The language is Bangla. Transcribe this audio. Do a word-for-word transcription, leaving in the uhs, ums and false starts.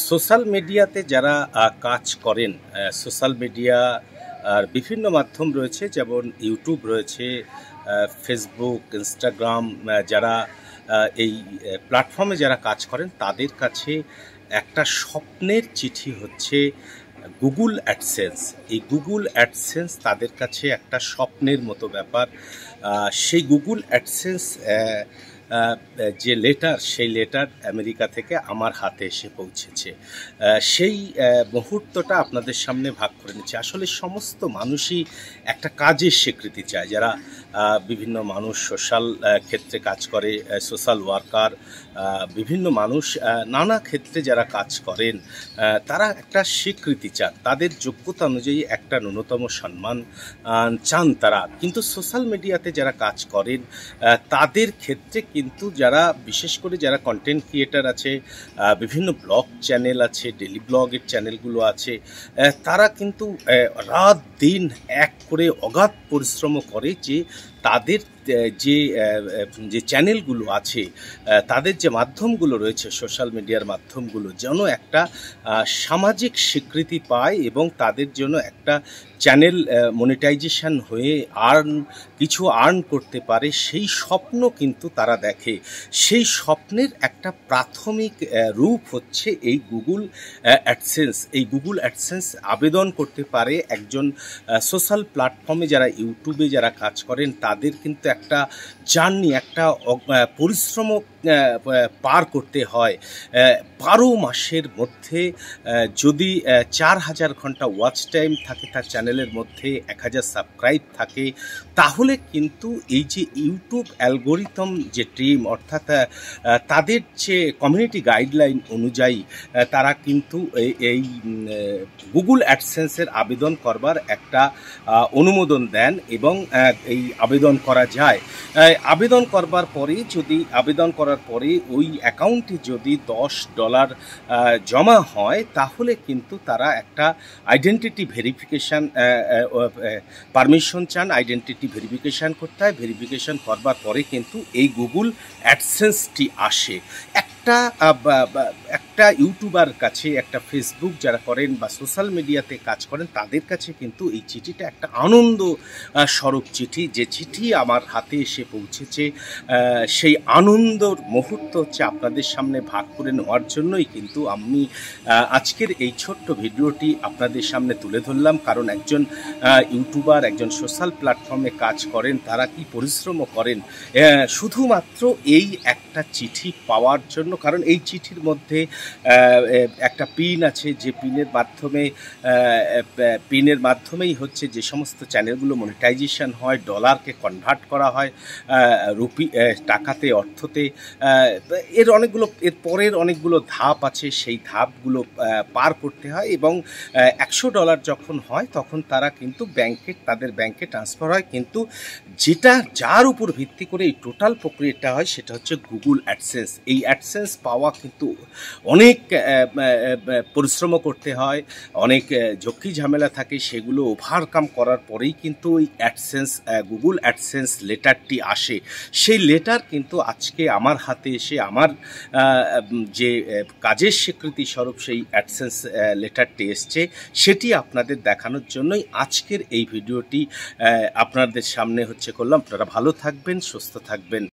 সোশ্যাল মিডিয়াতে যারা আহ, কাজ করেন, আহ, সোশ্যাল মিডিয়া আর বিভিন্ন মাধ্যম রয়েছে, যেমন ইউটিউব রয়েছে, আহ, ফেসবুক, ইনস্টাগ্রাম, আহ, যারা আহ, এই প্ল্যাটফর্মে যারা কাজ করেন তাদের কাছে একটা স্বপ্নের চিঠি হচ্ছে গুগল অ্যাডসেন্স। এই গুগল অ্যাডসেন্স তাদের কাছে একটা স্বপ্নের মতো ব্যাপার। আহ, সেই গুগল অ্যাডসেন্স আহ, যে লেটার, সেই লেটার আমেরিকা থেকে আমার হাতে এসে পৌঁছেছে। আহ, সেই আহ, মুহূর্তটা আপনাদের সামনে ভাগ করে নিচ্ছে। আসলে সমস্ত মানুষই একটা কাজের স্বীকৃতি চায়। যারা আহ, বিভিন্ন মানুষ সোশ্যাল ক্ষেত্রে কাজ করে, সোশ্যাল ওয়ার্কার, বিভিন্ন মানুষ আহ, নানা ক্ষেত্রে যারা কাজ করেন, আহ, তারা একটা স্বীকৃতি চান, তাদের যোগ্যতা অনুযায়ী একটা ন্যূনতম সম্মান আহ, চান তারা। কিন্তু সোশ্যাল মিডিয়াতে যারা কাজ করেন আহ, তাদের ক্ষেত্রে কিন্তু যারা বিশেষ করে যারা কন্টেন্ট ক্রিয়েটার আছে, আহ, বিভিন্ন ব্লগ চ্যানেল আছে, ডেলি ব্লগের চ্যানেলগুলো আছে, আহ, তারা কিন্তু আহ, রাত দিন এক করে অগাধ পরিশ্রম করে যে তাদের যে যে চ্যানেলগুলো আছে, তাদের যে মাধ্যমগুলো রয়েছে, সোশ্যাল মিডিয়ার মাধ্যমগুলো যেন একটা সামাজিক স্বীকৃতি পায় এবং তাদের জন্য একটা চ্যানেল মনিটাইজেশন হয়ে আর্ন কিছু আর্ন করতে পারে, সেই স্বপ্ন কিন্তু তারা দেখে। সেই স্বপ্নের একটা প্রাথমিক রূপ হচ্ছে এই গুগল অ্যাডসেন্স। এই গুগল অ্যাডসেন্স আবেদন করতে পারে একজন সোশ্যাল প্ল্যাটফর্মে যারা ইউটিউবে যারা কাজ করেন, তাদের কিন্তু একটা জার্নি, একটা পরিশ্রম পার করতে হয়। বারো মাসের মধ্যে যদি চার হাজার ঘন্টা ওয়াচ টাইম থাকে তার চ্যানেলের মধ্যে, এক হাজার সাবস্ক্রাইব থাকে, তাহলে কিন্তু এই যে ইউটিউব অ্যালগোরিথম যে টিম, অর্থাৎ তাদের যে কমিউনিটি গাইডলাইন অনুযায়ী তারা কিন্তু এই গুগল অ্যাডসেন্সের আবেদন করবার একটা অনুমোদন দেন এবং এই আবেদন করা যায়। আবেদন করবার পরে যদি আবেদন করার পরে ওই অ্যাকাউন্টে যদি দশ ডলার জমা হয়, তাহলে কিন্তু তারা একটা আইডেন্টিটি ভেরিফিকেশান পারমিশন চান। আইডেন্টিটি ভেরিফিকেশান করতে হয়। ভেরিফিকেশান করবার পরে কিন্তু এই গুগল অ্যাডসেন্সটি আসে। একটা একটা ইউটিউবার কাছে, একটা ফেসবুক যারা করেন বা সোশ্যাল মিডিয়াতে কাজ করেন, তাদের কাছে কিন্তু এই চিঠিটা একটা আনন্দ স্বরূপ চিঠি। যে চিঠি আমার হাতে এসে পৌঁছেছে, সেই আনন্দর মুহূর্ত হচ্ছে আপনাদের সামনে ভাগ করে নেওয়ার জন্যই কিন্তু আমি আজকের এই ছোট্ট ভিডিওটি আপনাদের সামনে তুলে ধরলাম। কারণ একজন ইউটিউবার, একজন সোশ্যাল প্ল্যাটফর্মে কাজ করেন, তারা কি পরিশ্রম করেন শুধুমাত্র এই একটা চিঠি পাওয়ার জন্য। কারণ এই চিঠির মধ্যে একটা পিন আছে, যে পিনের মাধ্যমে পিনের মাধ্যমেই হচ্ছে যে সমস্ত চ্যানেলগুলো মনিটাইজেশন হয়, ডলারকে কনভার্ট করা হয় রুপি টাকাতে, অর্থতে। এর অনেকগুলো এর পরের অনেকগুলো ধাপ আছে, সেই ধাপগুলো পার করতে হয় এবং একশো ডলার যখন হয় তখন তারা কিন্তু ব্যাংকে, তাদের ব্যাংকে ট্রান্সফার হয়। কিন্তু যেটা যার উপর ভিত্তি করে এই টোটাল প্রক্রিয়াটা হয় সেটা হচ্ছে গুগল অ্যাডসেন্স। এই অ্যাডসেন্স পাওয়া কিন্তু অনেক পরিশ্রম করতে হয়, অনেক ঝক্কি ঝামেলা থাকে, সেগুলো ওভারকাম করার পরেই কিন্তু ওই অ্যাডসেন্স গুগল অ্যাডসেন্স লেটারটি আসে। সেই লেটার কিন্তু আজকে আমার হাতে এসে আমার যে কাজের স্বীকৃতি স্বরূপ সেই অ্যাডসেন্স লেটারটি এসছে, সেটি আপনাদের দেখানোর জন্যই আজকের এই ভিডিওটি আপনাদের সামনে হচ্ছে করলাম। আপনারা ভালো থাকবেন, সুস্থ থাকবেন।